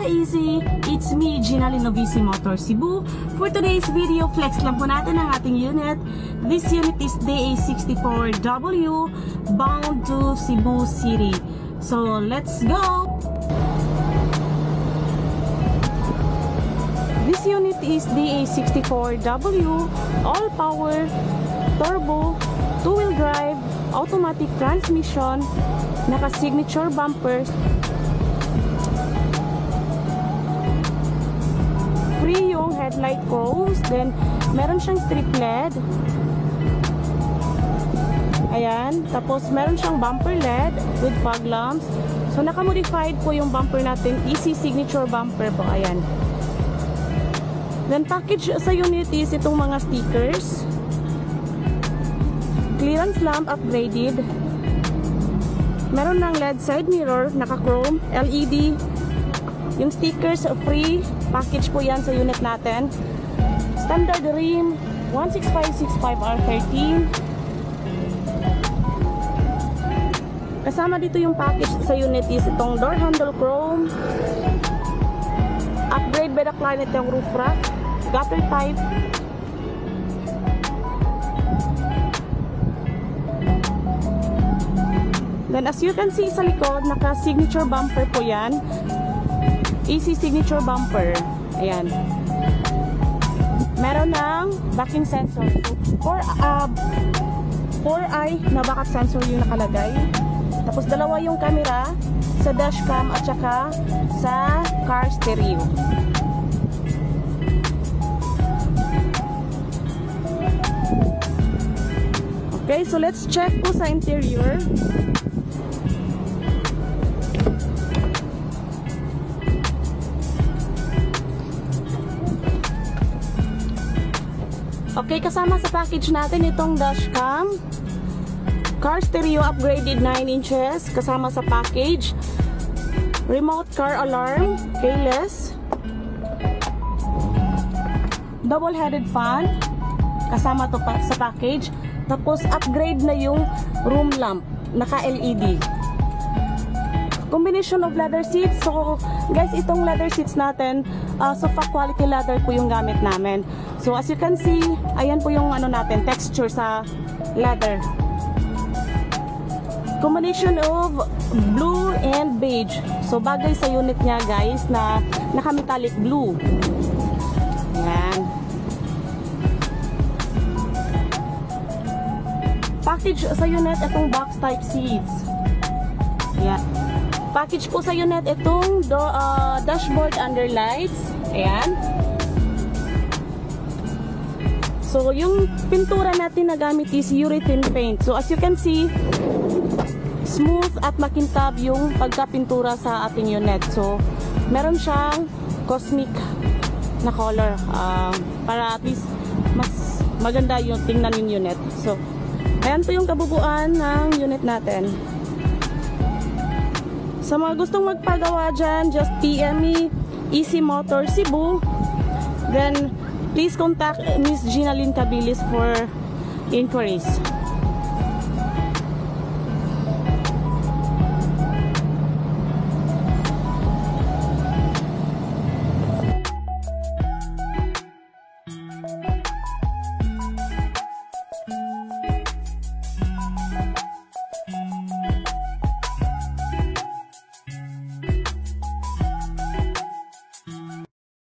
ka-easy! It's me, Gina Linovici Motor Cebu. For today's video, flex lang po natin ang ating unit. This unit is DA64W bound to Cebu City. So, let's go! This unit is DA64W all-power, turbo, two-wheel drive, automatic transmission, naka-signature bumpers, free yung headlight crows, then meron siyang strip LED, ayan, tapos meron siyang bumper LED with fog lamps. So naka-modified po yung bumper natin, easy signature bumper po, ayan. Then package sa unit is itong mga stickers, clearance lamp upgraded, meron ng LED side mirror, naka-chrome, LED, yung stickers free, package po yan sa unit natin. Standard rim, 165/65R13. Kasama dito yung package sa unit is itong door handle chrome, upgrade by the client yung roof rack, gutter type, then as you can see sa likod, naka-signature bumper po yan. Easy signature bumper. Ayan. Meron ng backing sensor. So, 4eye na backup sensor yung nakalagay. Tapos dalawa yung camera sa dashcam at saka sa car stereo. Okay, so let's check po sa interior. Okay, kasama sa package natin itong dashcam, car stereo upgraded 9 inches, kasama sa package, remote car alarm, keyless, double-headed fan, kasama to sa package, tapos upgrade na yung room lamp, naka-LED. Combination of leather seats. So guys, itong leather seats natin, sofa quality leather po yung gamit namin. So as you can see, ayan po yung ano natin, texture sa leather. Combination of blue and beige. So bagay sa unit niya guys na naka-metallic blue. Ayan. Package sa unit itong box type seats. Ayan. Package po sa unit itong dashboard underlights. Ayan. So, yung pintura natin na gamit is urethane paint. So, as you can see, smooth at makintab yung pagkapintura sa ating unit. So, meron siyang cosmic na color para at least mas maganda yung tingnan yung unit. So, ayan po yung kabubuan ng unit natin. Sa mga gustong magpagawa dyan, just PM me, Easy Motor Cebu. Then, please contact Miss Gina Lynn Cabilis for inquiries.